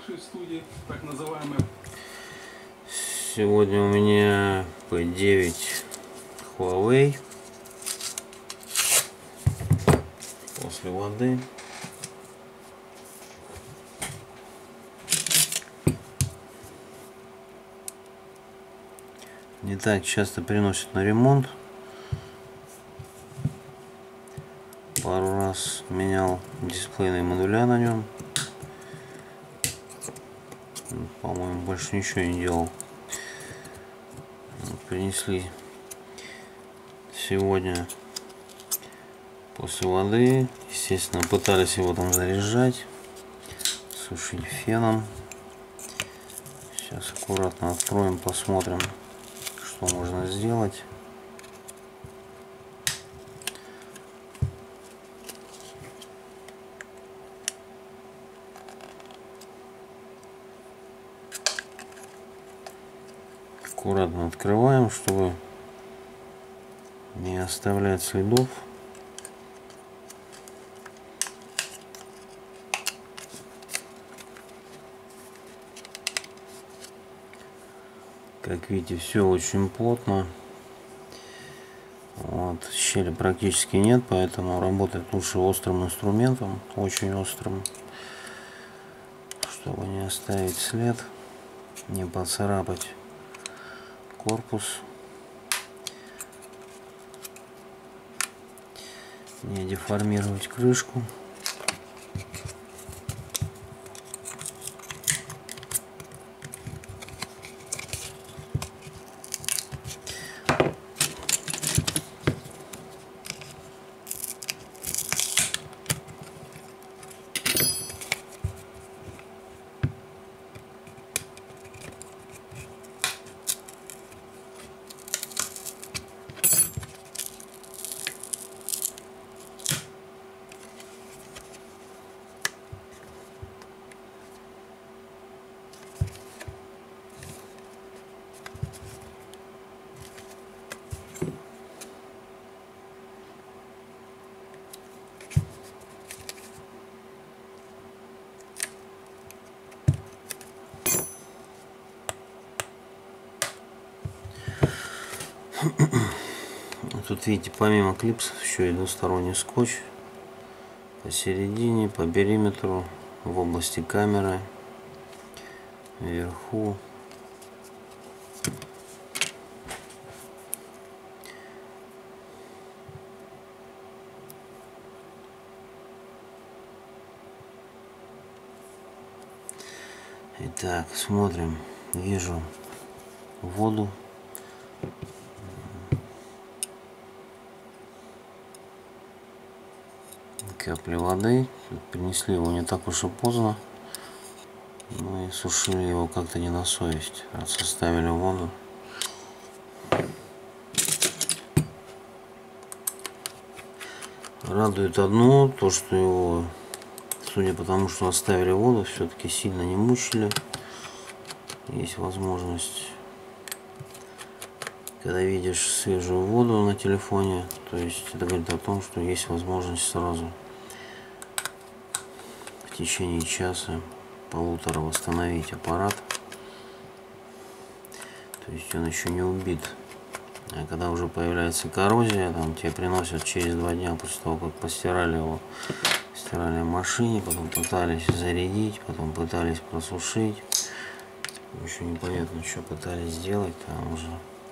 нашей студии, так называемый. Сегодня у меня P9 Huawei. После воды. Не так часто приносят на ремонт. Пару раз менял дисплейные модуля на нем. По-моему, больше ничего не делал. Принесли сегодня после воды. Естественно, пытались его там заряжать, сушить феном. Сейчас аккуратно откроем, посмотрим, что можно сделать. Аккуратно открываем, чтобы не оставлять следов. Как видите, все очень плотно. Вот, щели практически нет, поэтому работать лучше острым инструментом, очень острым, чтобы не оставить след, не поцарапать корпус, не деформировать крышку. Тут видите, помимо клипсов еще и двусторонний скотч посередине, по периметру, в области камеры, вверху. Итак, смотрим. Вижу воду. Капли воды. Принесли его не так уж и поздно. Мы сушили его как-то не на совесть. Составили воду. Радует одно, то что его, судя по тому, что оставили воду, все-таки сильно не мучили. Есть возможность, когда видишь свежую воду на телефоне, то есть это говорит о том, что есть возможность сразу в течение часа, полутора восстановить аппарат. То есть он еще не убит. А когда уже появляется коррозия, там тебе приносят через 2 дня после того, как постирали его, стирали в машине, потом пытались зарядить, потом пытались просушить. Еще непонятно, что пытались сделать, там уже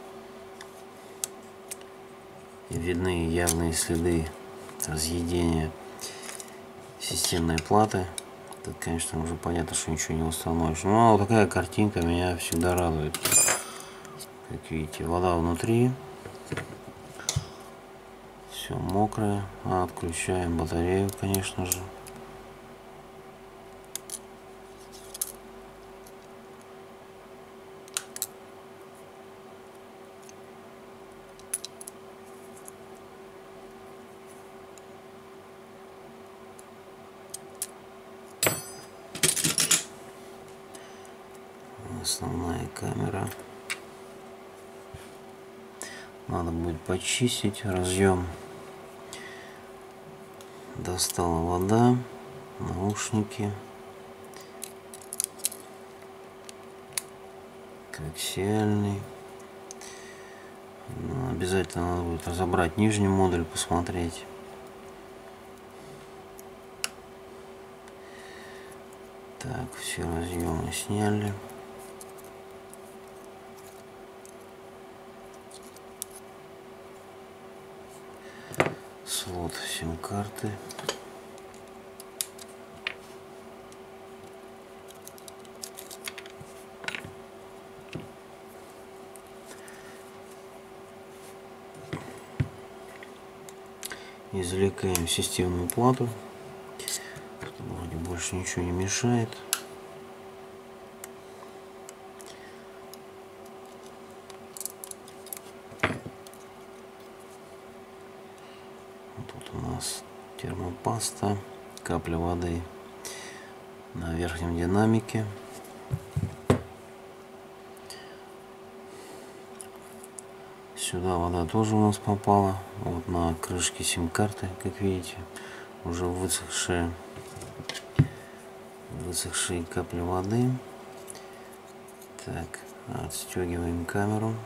видны явные следы разъедения системной платы. Тут, конечно, уже понятно, что ничего не восстановишь. Ну, а вот такая картинка меня всегда радует. Как видите, вода внутри. Все мокрое. Отключаем батарею, конечно же. Основная камера. Надо будет почистить разъем. Достала вода, наушники. коаксиальный. Ну, обязательно надо будет разобрать нижний модуль, посмотреть. Так, все разъемы сняли. Слот сим-карты. Извлекаем системную плату, чтобы вроде больше ничего не мешает. Тут у нас термопаста, капля воды на верхнем динамике. Сюда вода тоже у нас попала. Вот на крышке сим-карты, как видите, уже высохшие капли воды. Так, отстегиваем камеру.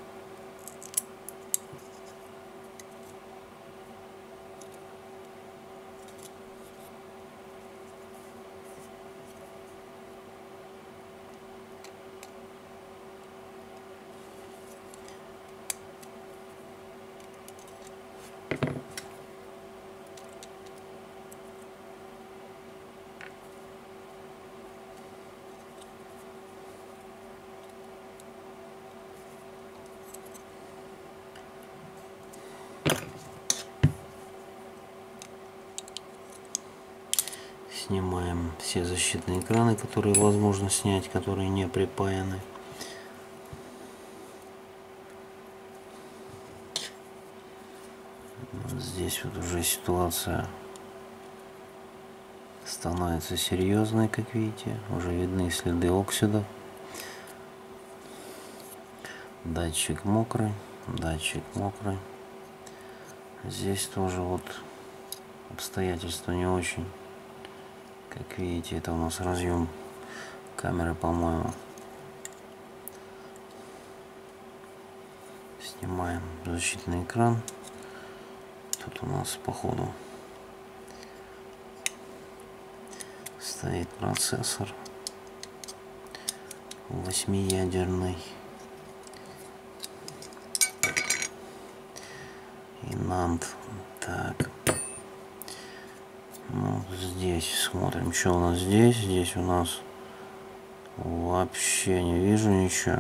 Снимаем все защитные экраны, которые возможно снять, которые не припаяны. Вот здесь вот уже ситуация становится серьезной, как видите. Уже видны следы оксида. Датчик мокрый, датчик мокрый. Здесь тоже вот обстоятельства не очень. Как видите, это у нас разъем камеры, по-моему. Снимаем защитный экран. Тут у нас, походу, стоит процессор 8-ядерный. И NAND. Так. Ну, здесь смотрим, что у нас здесь. Здесь у нас вообще не вижу ничего.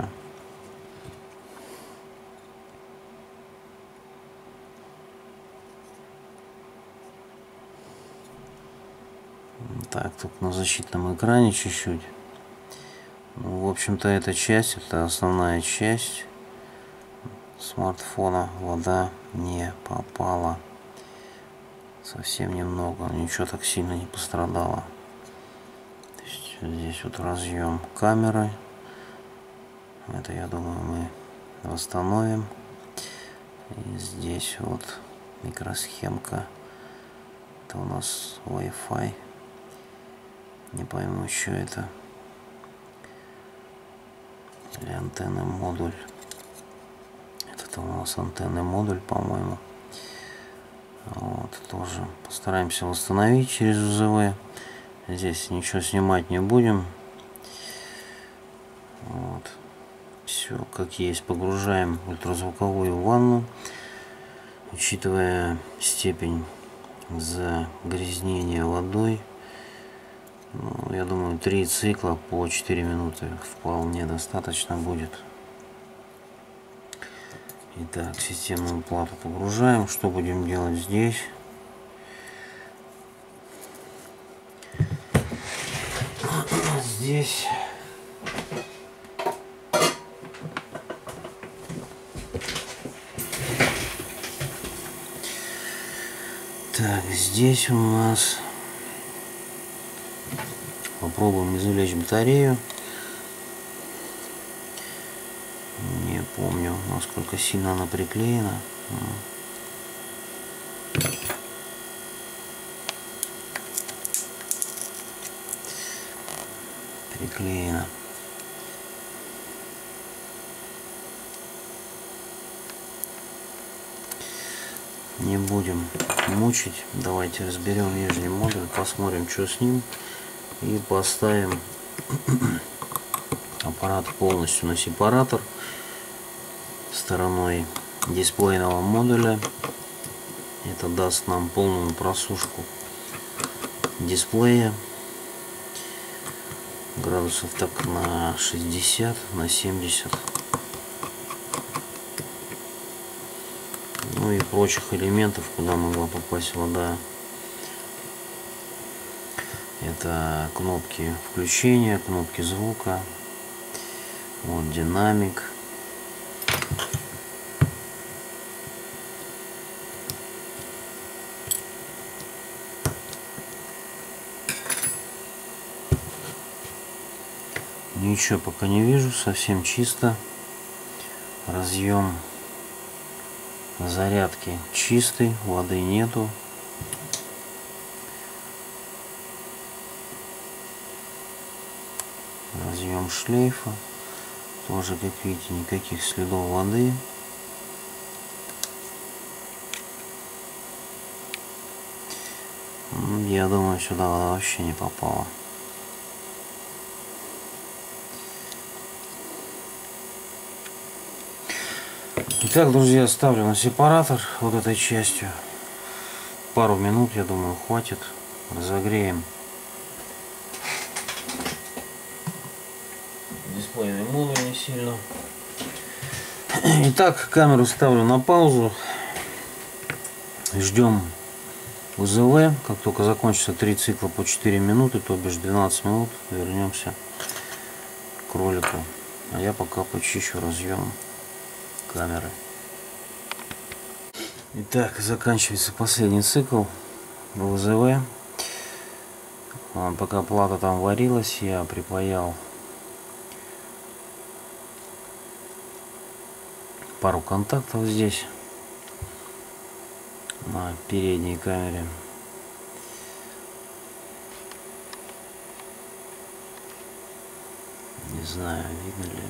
Так, тут на защитном экране чуть-чуть. Ну, в общем-то, эта часть, это основная часть смартфона. Вода не попала. Совсем немного, ничего так сильно не пострадало. То есть здесь вот разъем камеры. Это, я думаю, мы восстановим. И здесь вот микросхемка. Это у нас Wi-Fi. Не пойму, что это. Или антенный модуль. Это у нас антенный модуль, по-моему. Вот, тоже постараемся восстановить через УЗВ. Здесь ничего снимать не будем. Вот. Все как есть. Погружаем ультразвуковую ванну. Учитывая степень загрязнения водой, ну, я думаю, 3 цикла по 4 минуты вполне достаточно будет. Итак, системную плату погружаем. Что будем делать здесь? Здесь так, здесь у нас попробуем извлечь батарею. Не помню, насколько сильно она приклеена. Приклеена. не будем мучить. Давайте разберем нижний модуль, посмотрим, что с ним, и поставим аппарат полностью на сепаратор стороной дисплейного модуля. Это даст нам полную просушку дисплея градусов так на 60, на 70. Ну и прочих элементов, куда могла попасть вода. Это кнопки включения, кнопки звука, вот динамик. Ничего пока не вижу, совсем чисто. Разъем зарядки чистый, воды нету. Разъем шлейфа. Тоже, как видите, никаких следов воды. Я думаю, сюда вода вообще не попала. Итак, друзья, ставлю на сепаратор вот этой частью. Пару минут, я думаю, хватит. Разогреем дисплейный модуль не сильно. Итак, камеру ставлю на паузу. Ждем УЗВ. Как только закончится 3 цикла по 4 минуты, то бишь 12 минут, вернемся к ролику. А я пока почищу разъем камеры. Итак, заканчивается последний цикл УЗВ. Пока плата там варилась, я припаял пару контактов здесь на передней камере. Не знаю, видно ли.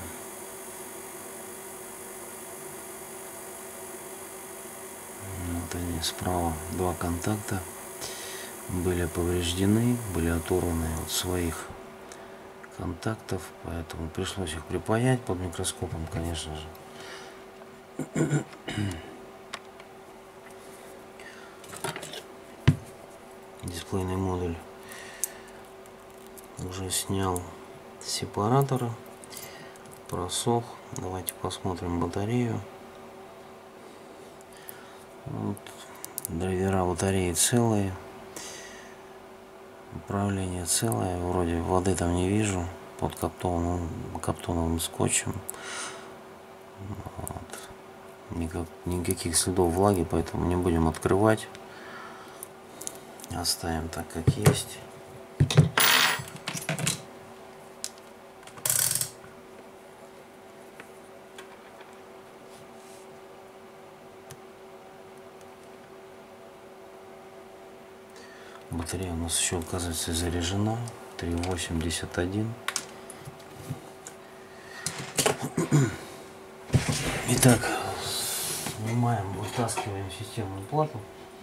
Вот они справа, два контакта были повреждены, были оторваны от своих контактов, поэтому пришлось их припаять под микроскопом, конечно же. Дисплейный модуль уже снял с сепаратора, просох. Давайте посмотрим батарею. Вот, драйвера батареи целые, управление целое, вроде воды там не вижу под каптоновым скотчем. Вот. Никаких следов влаги, поэтому не будем открывать, оставим так, как есть. Батарея у нас еще, оказывается, заряжена. 381. Итак, снимаем, вытаскиваем системную плату.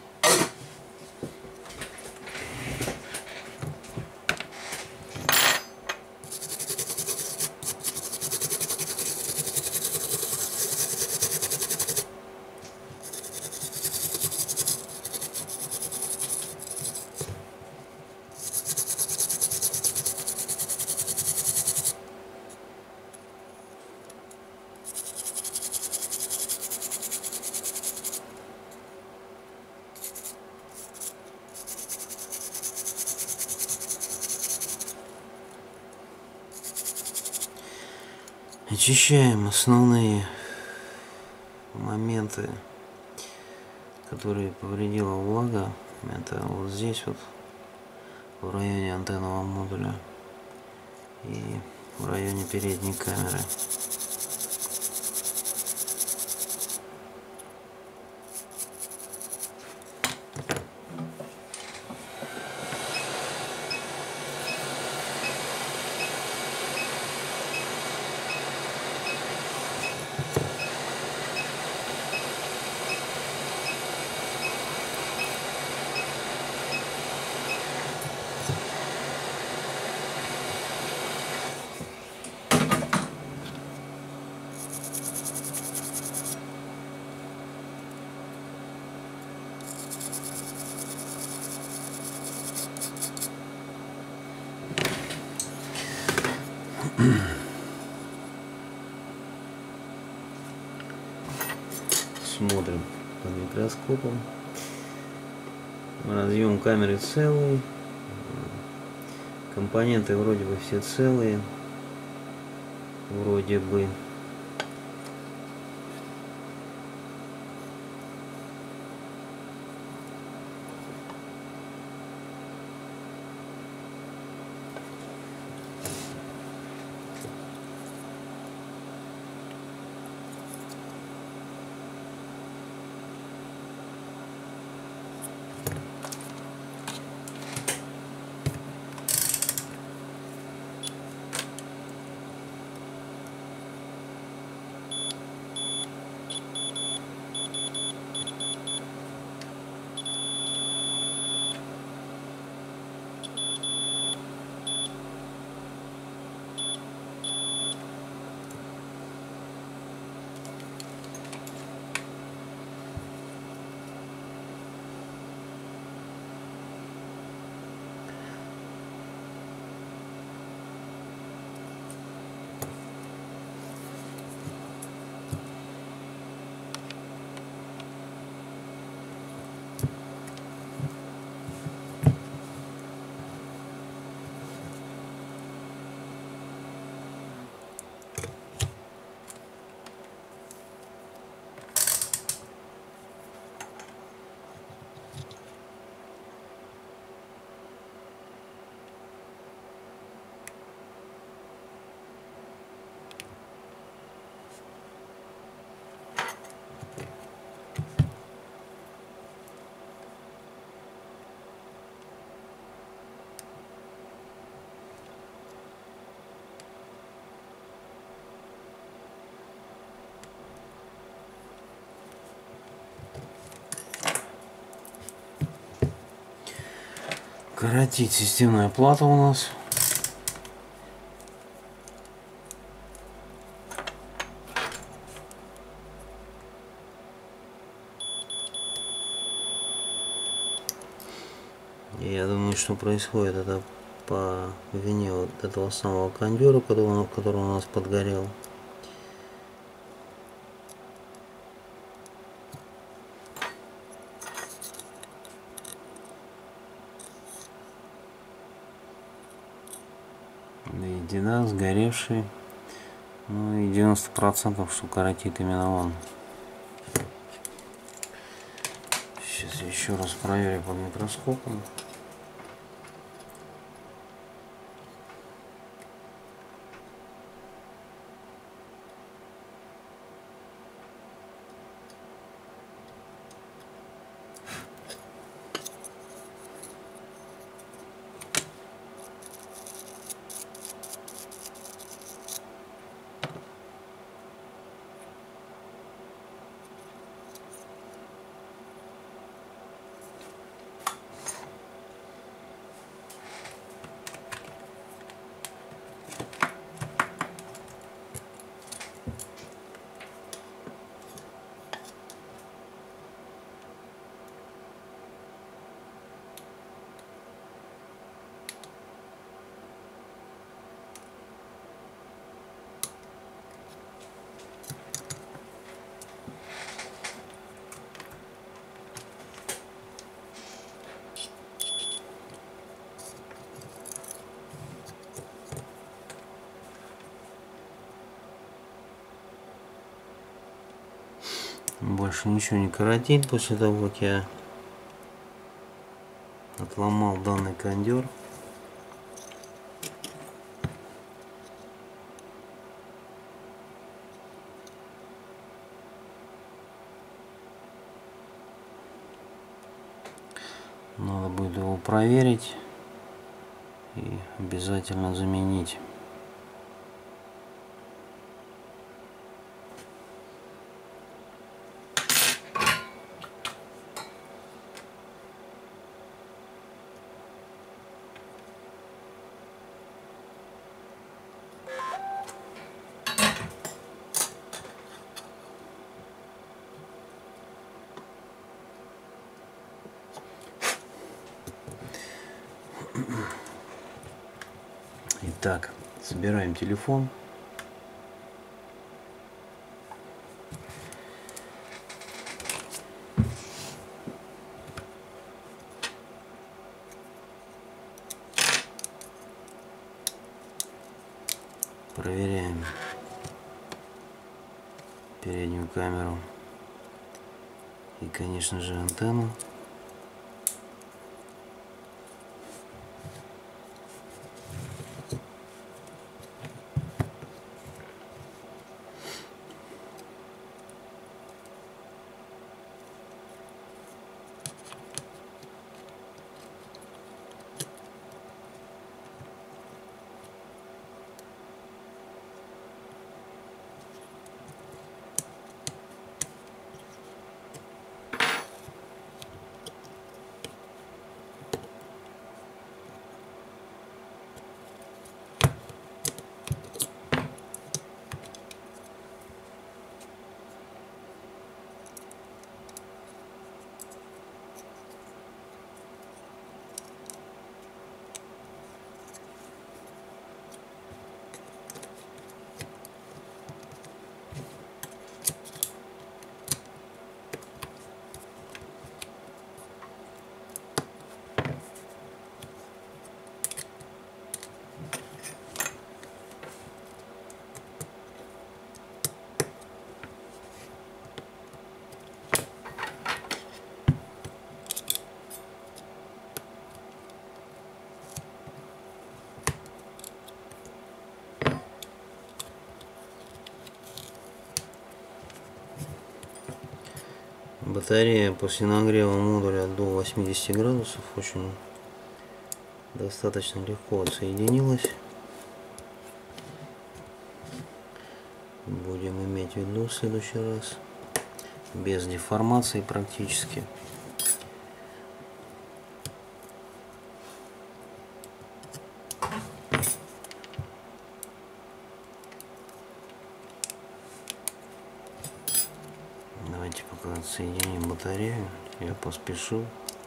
Очищаем основные моменты, которые повредила влага. Это вот здесь вот, в районе антеннового модуля и в районе передней камеры. Смотрим под микроскопом. Разъем камеры целый. Компоненты вроде бы все целые. Вроде бы. Коротить системная плата у нас. И я думаю, что происходит это по вине вот этого самого кондера, который у нас подгорел. Ледина, сгоревший. Ну и 90%, что коротит именно он. Сейчас я еще раз проверю под микроскопом. Больше ничего не коротит после того, как я отломал данный кондер. Надо будет его проверить и обязательно заменить. Итак, Собираем телефон. Проверяем переднюю камеру и, конечно же, антенну. Батарея после нагрева модуля до 80 градусов очень достаточно легко отсоединилась. Будем иметь в виду в следующий раз. Без деформации практически. Давайте пока отсоединим батарею. Я поспешил.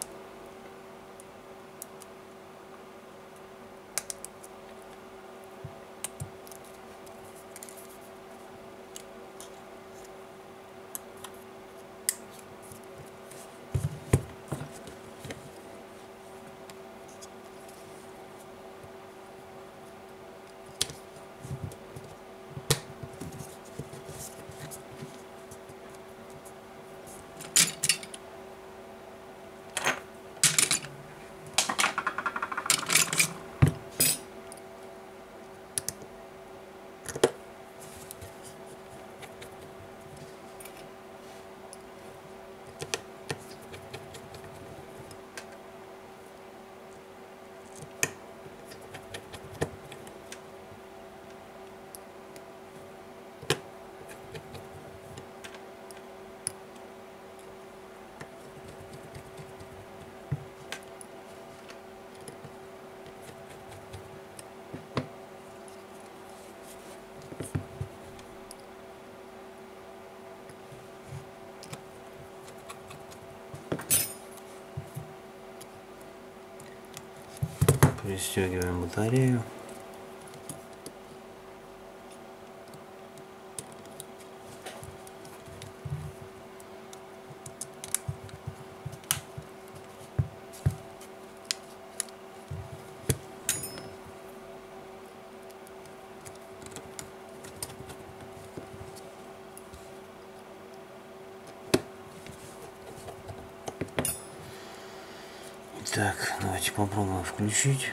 Пристегиваем батарею. Так, давайте попробуем включить.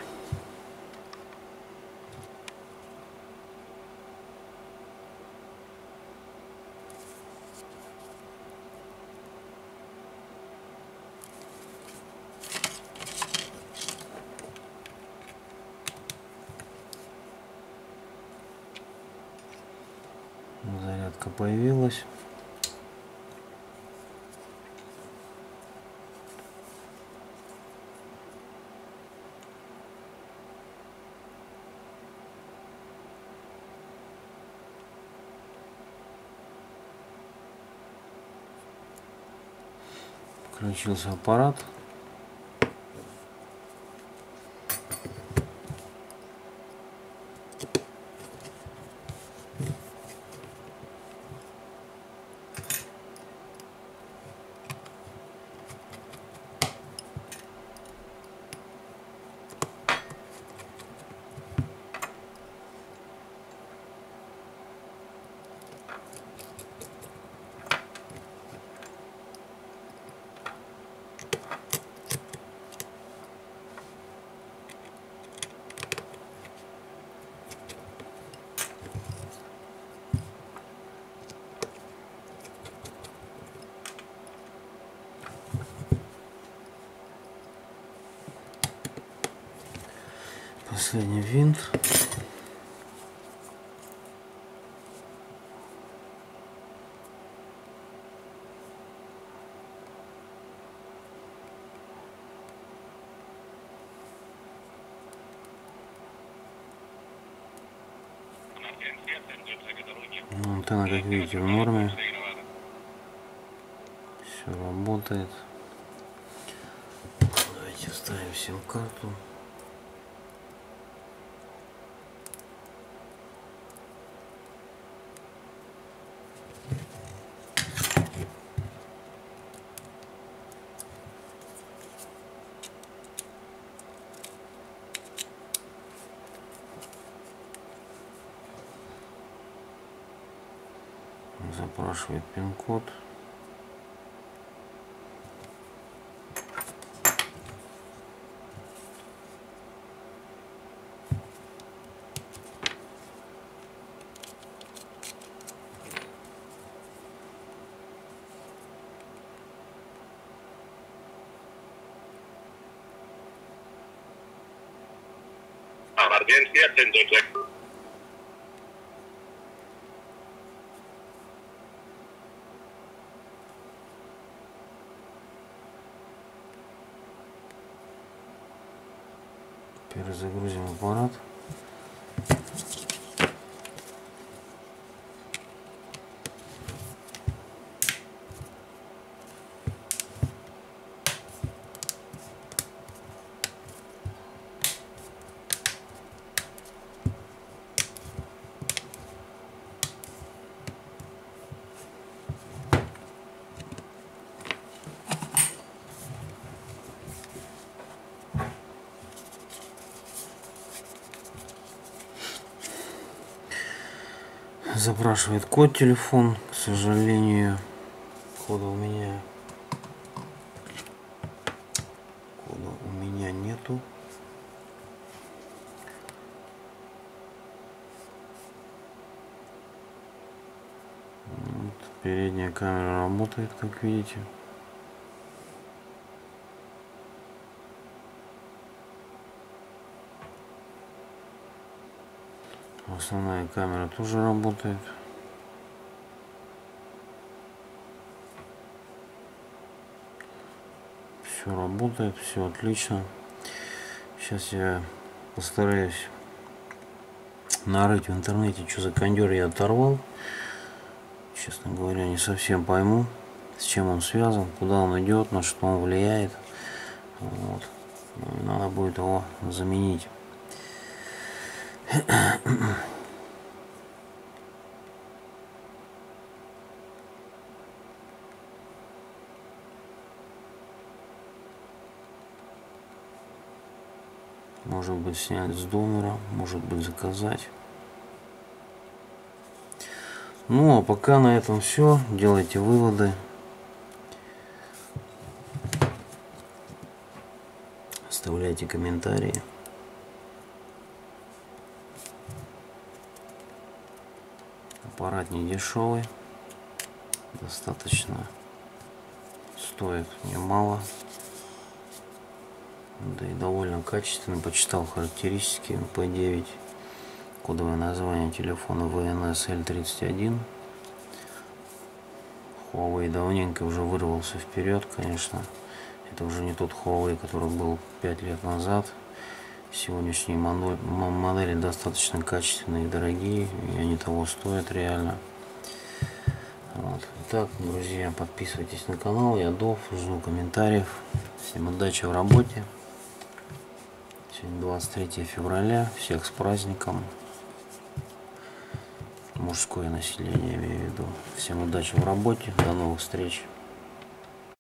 Зарядка появилась. Включился аппарат. Последний винт. Антенна, как видите, в норме. Все работает. Давайте вставим сим-карту. Запрашивает пин-код. Emergencia 102. Перезагрузим аппарат. Запрашивает код телефон, к сожалению, кода у меня нету. Вот, передняя камера работает, как видите. Основная камера тоже работает. Все работает, все отлично. Сейчас я постараюсь нарыть в интернете, что за кондер я оторвал. Честно говоря, не совсем пойму, с чем он связан, куда он идет, на что он влияет. Вот. Надо будет его заменить. Может быть, снять с донора, может быть, заказать. Ну, а пока на этом все. Делайте выводы. Оставляйте комментарии. Аппарат не дешевый. Достаточно. Стоит немало. Да и довольно качественно. Почитал характеристики P9. Кодовое название телефона VNS L31. Huawei давненько уже вырвался вперед, конечно. Это уже не тот Huawei, который был 5 лет назад. Сегодняшние модели достаточно качественные и дорогие, и они того стоят реально. Вот. Итак, друзья, подписывайтесь на канал. Я Дов, жду комментариев. Всем удачи в работе. Сегодня 23 февраля. Всех с праздником. Мужское население, я имею в виду. Всем удачи в работе. До новых встреч.